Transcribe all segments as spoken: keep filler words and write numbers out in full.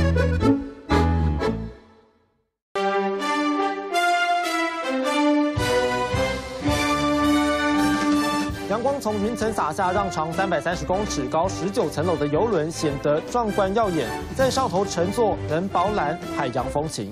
阳光从云层洒下，让长三百三十公尺、高十九层楼的邮轮显得壮观耀眼。在上头乘坐，能饱览海洋风情。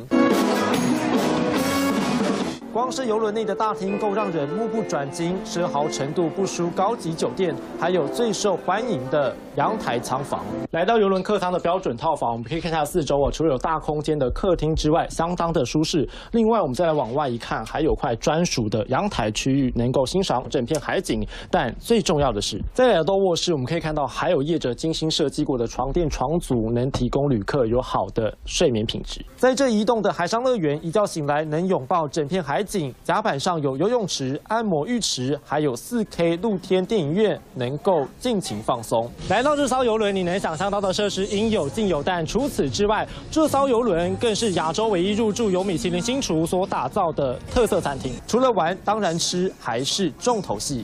光是邮轮内的大厅够让人目不转睛，奢豪程度不输高级酒店，还有最受欢迎的阳台舱房。来到邮轮客舱的标准套房，我们可以看一下四周哦，除了有大空间的客厅之外，相当的舒适。另外，我们再来往外一看，还有块专属的阳台区域，能够欣赏整片海景。但最重要的是，在来到卧室，我们可以看到还有业者精心设计过的床垫床组，能提供旅客有好的睡眠品质。在这移动的海上乐园，一觉醒来能拥抱整片海景。 甲板上有游泳池、按摩浴池，还有 四K 露天电影院，能够尽情放松。来到这艘邮轮，你能想象到的设施应有尽有，但除此之外，这艘邮轮更是亚洲唯一入驻由米其林星厨所打造的特色餐厅。除了玩，当然吃还是重头戏。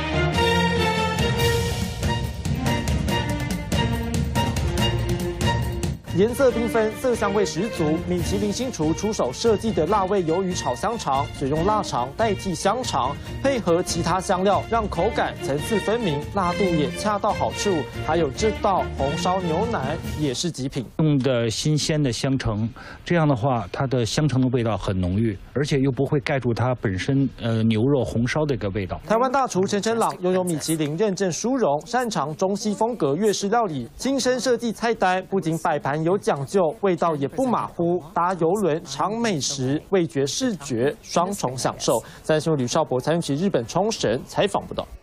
颜色缤纷，色香味十足。米其林星厨出手设计的辣味鱿鱼炒香肠，选用腊肠代替香肠，配合其他香料，让口感层次分明，辣度也恰到好处。还有这道红烧牛腩也是极品， 用的新鲜的香橙，这样的话，它的香橙的味道很浓郁，而且又不会盖住它本身呃牛肉红烧的一个味道。 台湾大厨陈晨朗拥有米其林认证殊荣，擅长中西风格粤式料理，亲身设计菜单，不仅摆盘 有讲究，味道也不马虎。搭邮轮尝美食，味觉视觉双重享受。三新闻吕少博参与其日本冲绳采访报道。